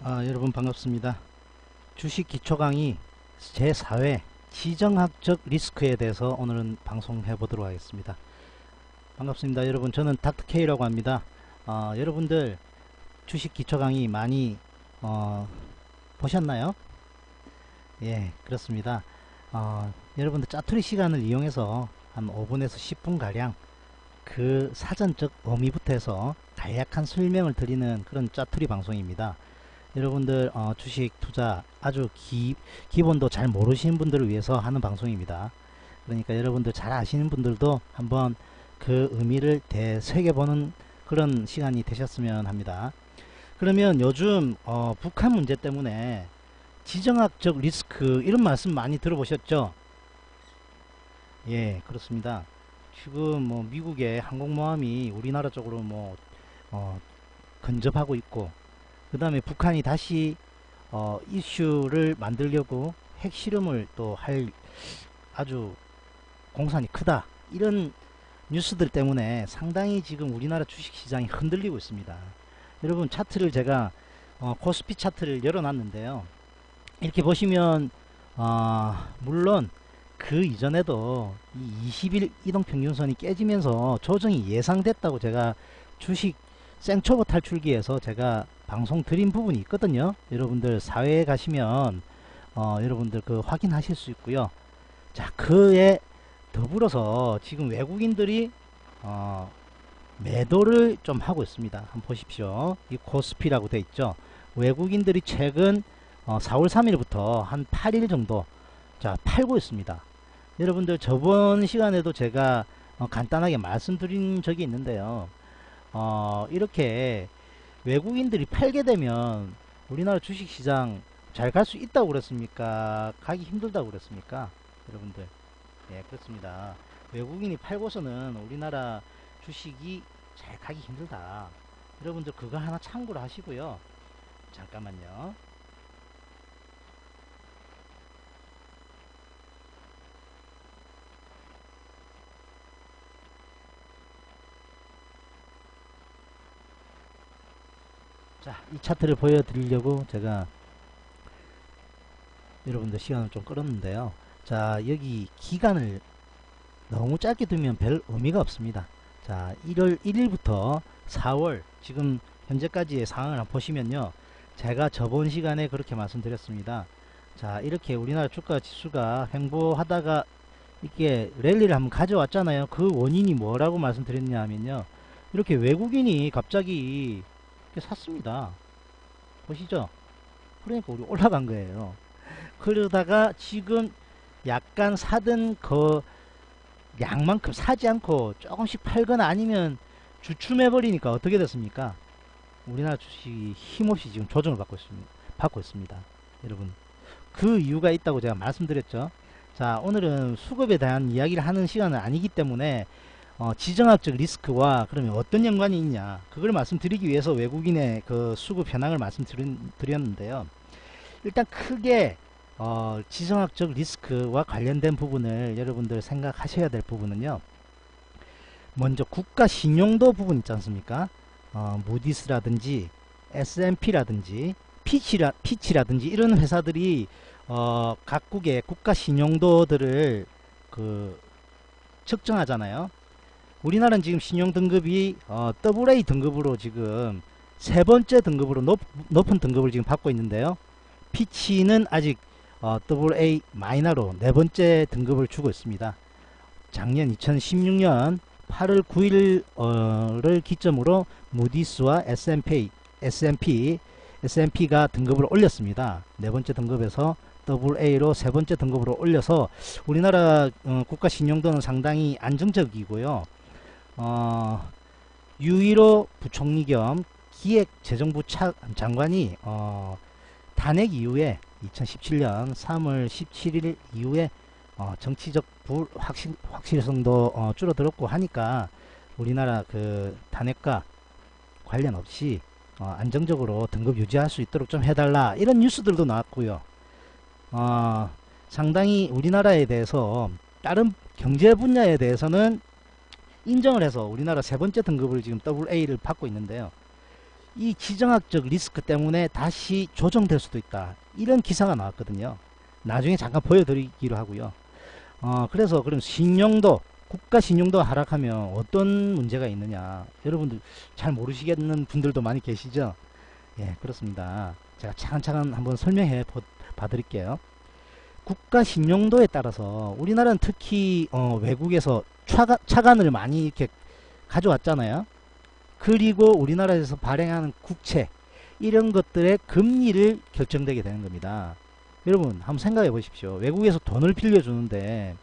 여러분 반갑습니다. 주식 기초 강의 제4회 지정학적 리스크에 대해서 오늘은 방송해 보도록 하겠습니다. 반갑습니다. 여러분, 저는 닥터K라고 합니다. 여러분들 주식 기초 강의 많이 보셨나요? 예, 그렇습니다. 여러분들 짜투리 시간을 이용해서 한 5분에서 10분 가량 그 사전적 의미부터 해서 간략한 설명을 드리는 그런 짜투리 방송입니다. 여러분들 주식 투자 아주 기본도 잘 모르시는 분들을 위해서 하는 방송입니다. 그러니까 여러분들 잘 아시는 분들도 한번 그 의미를 되새겨보는 그런 시간이 되셨으면 합니다. 그러면 요즘 북한 문제 때문에 지정학적 리스크 이런 말씀 많이 들어보셨죠? 예, 그렇습니다. 지금 뭐 미국의 항공모함이 우리나라 쪽으로 근접하고 있고, 그 다음에 북한이 다시 이슈를 만들려고 핵실험을 또 할 아주 공산이 크다, 이런 뉴스들 때문에 상당히 지금 우리나라 주식시장이 흔들리고 있습니다. 여러분, 차트를 제가 코스피 차트를 열어놨는데요. 이렇게 보시면 물론 그 이전에도 이 20일 이동평균선이 깨지면서 조정이 예상됐다고 제가 주식 생초보 탈출기에서 제가 방송 드린 부분이 있거든요. 여러분들 사회에 가시면 여러분들 그 확인하실 수 있고요. 자, 그에 더불어서 지금 외국인들이 매도를 좀 하고 있습니다. 한번 보십시오. 이 코스피라고 돼 있죠. 외국인들이 최근 4월 3일부터 한 8일 정도 자 팔고 있습니다. 여러분들 저번 시간에도 제가 간단하게 말씀드린 적이 있는데요. 이렇게 외국인들이 팔게 되면 우리나라 주식시장 잘 갈 수 있다고 그랬습니까? 가기 힘들다고 그랬습니까? 여러분들, 예, 그렇습니다. 외국인이 팔고서는 우리나라 주식이 잘 가기 힘들다. 여러분들 그거 하나 참고로 하시고요. 잠깐만요. 자, 이 차트를 보여드리려고 제가 여러분들 시간을 좀 끌었는데요. 자, 여기 기간을 너무 짧게 두면 별 의미가 없습니다. 자, 1월 1일부터 4월 지금 현재까지의 상황을 한번 보시면요. 제가 저번 시간에 그렇게 말씀드렸습니다. 자, 이렇게 우리나라 주가 지수가 횡보하다가 이렇게 랠리를 한번 가져왔잖아요. 그 원인이 뭐라고 말씀드렸냐 하면요. 이렇게 외국인이 갑자기 이렇게 샀습니다. 보시죠. 그러니까 우리 올라간 거예요. 그러다가 지금 약간 사든 그 양만큼 사지 않고 조금씩 팔거나 아니면 주춤해버리니까 어떻게 됐습니까? 우리나라 주식이 힘없이 지금 조정을 받고 있습니다. 여러분, 그 이유가 있다고 제가 말씀드렸죠. 자, 오늘은 수급에 대한 이야기를 하는 시간은 아니기 때문에 지정학적 리스크와 그러면 어떤 연관이 있냐, 그걸 말씀드리기 위해서 외국인의 그 수급 현황을 말씀드렸는데요. 일단 크게 지정학적 리스크와 관련된 부분을 여러분들 생각하셔야 될 부분은요, 먼저 국가 신용도 부분 있지 않습니까? 무디스라든지 S&P라든지 피치라든지 이런 회사들이 각국의 국가 신용도들을 측정하잖아요. 우리나라는 지금 신용 등급이 AA 등급으로 지금 세 번째 등급으로 높은 등급을 지금 받고 있는데요. 피치는 아직 AA 마이너로 네 번째 등급을 주고 있습니다. 작년 2016년 8월 9일을 기점으로 무디스와 S&P가 등급을 올렸습니다. 네 번째 등급에서 AA로 세 번째 등급으로 올려서 우리나라 국가 신용도는 상당히 안정적이고요. 유일호 부총리 겸 기획재정부 장관이 탄핵 이후에 2017년 3월 17일 이후에 정치적 확실성도 줄어들었고 하니까 우리나라 그 탄핵과 관련 없이 안정적으로 등급 유지할 수 있도록 좀 해달라, 이런 뉴스들도 나왔고요. 상당히 우리나라에 대해서 다른 경제 분야에 대해서는 인정을 해서 우리나라 세 번째 등급을 지금 AA를 받고 있는데요. 이 지정학적 리스크 때문에 다시 조정될 수도 있다. 이런 기사가 나왔거든요. 나중에 잠깐 보여드리기로 하고요. 그래서 그럼 신용도, 국가 신용도 하락하면 어떤 문제가 있느냐. 여러분들 잘 모르시겠는 분들도 많이 계시죠? 예, 그렇습니다. 제가 차근차근 한번 설명해 봐드릴게요. 국가 신용도에 따라서 우리나라는 특히 외국에서 차관을 많이 이렇게 가져왔잖아요. 그리고 우리나라에서 발행하는 국채 이런 것들의 금리를 결정되게 되는 겁니다. 여러분 한번 생각해 보십시오. 외국에서 돈을 빌려주는데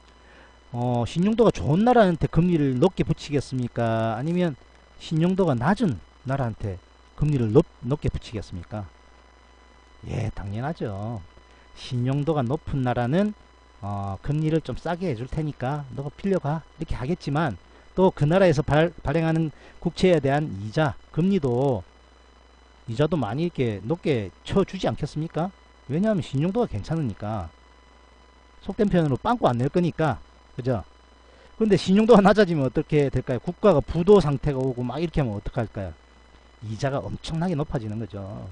신용도가 좋은 나라한테 금리를 높게 붙이겠습니까? 아니면 신용도가 낮은 나라한테 금리를 높게 붙이겠습니까? 예, 당연하죠. 신용도가 높은 나라는 금리를 좀 싸게 해줄 테니까 너가 빌려가 이렇게 하겠지만, 또 그 나라에서 발행하는 국채에 대한 금리도 이자도 많이 이렇게 높게 쳐주지 않겠습니까? 왜냐하면 신용도가 괜찮으니까. 속된 표현으로 빵꾸 안 낼 거니까. 그죠? 근데 신용도가 낮아지면 어떻게 될까요? 국가가 부도 상태가 오고 막 이렇게 하면 어떡할까요? 이자가 엄청나게 높아지는 거죠.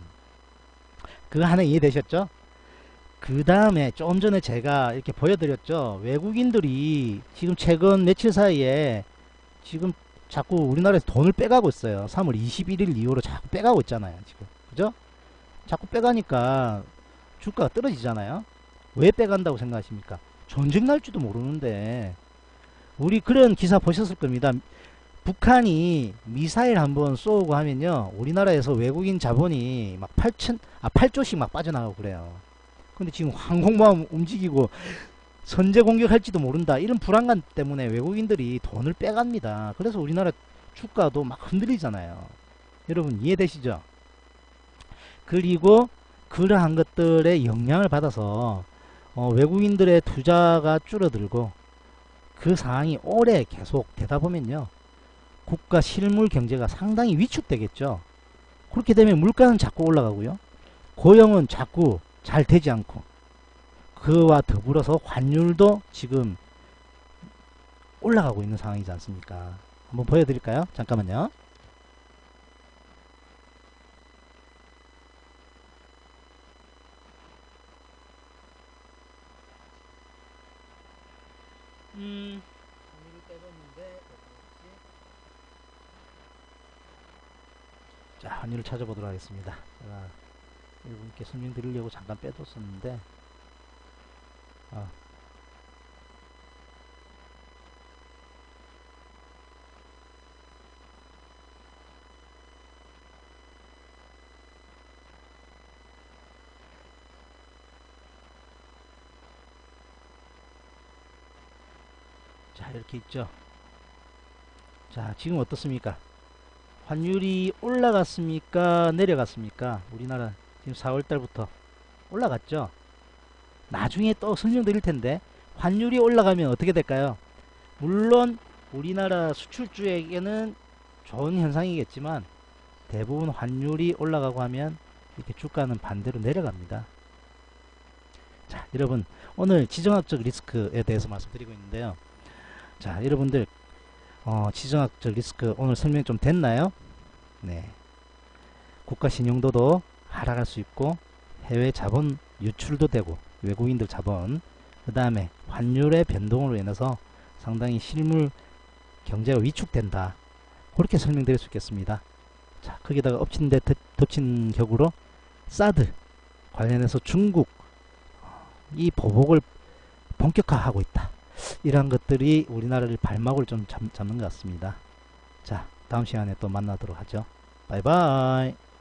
그거 하나 이해되셨죠? 그 다음에 좀 전에 제가 이렇게 보여드렸죠. 외국인들이 지금 최근 며칠 사이에 지금 자꾸 우리나라에서 돈을 빼가고 있어요. 3월 21일 이후로 자꾸 빼가고 있잖아요. 지금. 그죠? 자꾸 빼가니까 주가가 떨어지잖아요. 왜 빼간다고 생각하십니까? 전쟁 날지도 모르는데. 우리 그런 기사 보셨을 겁니다. 북한이 미사일 한번 쏘고 하면요, 우리나라에서 외국인 자본이 막 8조씩 막 빠져나가고 그래요. 근데 지금 항공모함 움직이고 선제 공격할지도 모른다, 이런 불안감 때문에 외국인들이 돈을 빼갑니다. 그래서 우리나라 주가도 막 흔들리잖아요. 여러분 이해되시죠? 그리고 그러한 것들의 영향을 받아서 외국인들의 투자가 줄어들고, 그 상황이 오래 계속 되다 보면요, 국가 실물 경제가 상당히 위축되겠죠. 그렇게 되면 물가는 자꾸 올라가고요, 고용은 자꾸 잘 되지 않고, 그와 더불어서 환율도 지금 올라가고 있는 상황이지 않습니까? 한번 보여드릴까요? 잠깐만요. 환율을 빼줬는데, 자, 환율을 찾아보도록 하겠습니다. 제가 여러분께 설명드리려고 잠깐 빼뒀었는데, 자, 이렇게 있죠. 자, 지금 어떻습니까? 환율이 올라갔습니까? 내려갔습니까? 우리나라 지금 4월달부터 올라갔죠. 나중에 또 설명드릴 텐데, 환율이 올라가면 어떻게 될까요? 물론 우리나라 수출주에게는 좋은 현상이겠지만, 대부분 환율이 올라가고 하면 이렇게 주가는 반대로 내려갑니다. 자, 여러분 오늘 지정학적 리스크에 대해서 말씀드리고 있는데요. 자, 여러분들 지정학적 리스크 오늘 설명 좀 됐나요? 네. 국가 신용도도 하락할 수 있고, 해외 자본 유출도 되고, 외국인들 자본, 그 다음에 환율의 변동으로 인해서 상당히 실물 경제가 위축된다. 그렇게 설명드릴 수 있겠습니다. 자, 거기다가 엎친 데 덮친 격으로 사드 관련해서 중국 이 보복을 본격화하고 있다. 이러한 것들이 우리나라를 발막을 좀 잡는 것 같습니다. 자, 다음 시간에 또 만나도록 하죠. 바이바이.